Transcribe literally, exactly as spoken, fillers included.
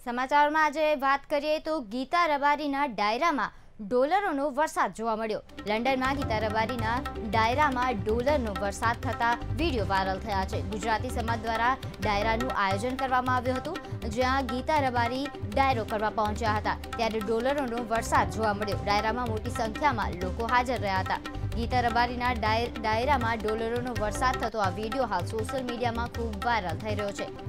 સમાચારમાં આજે વાત કરીએ તો ગીતા રબારીના ડાયરામાં ડોલરોનો વરસાદ જોવા મળ્યો। લંડનમાં ગીતા રબારીના ડાયરામાં ડોલરનો વરસાદ થતા વિડીયો વાયરલ થયા છે। ગુજરાતી સમાજ દ્વારા ડાયરાનું આયોજન કરવામાં આવ્યું હતું, જ્યાં ગીતા રબારી ડાયરો કરવા પહોંચ્યા હતા ત્યારે ડોલરોનો વરસાદ જોવા મળ્યો। ડાયરામાં મોટી સંખ્યામાં લોકો હાજર રહ્યા હતા। ગીતા રબારીના ડાયરામાં ડોલરોનો વરસાદ થતો આ વિડીયો હાલ સોશિયલ મીડિયામાં ખૂબ વાયરલ થઈ રહ્યો છે।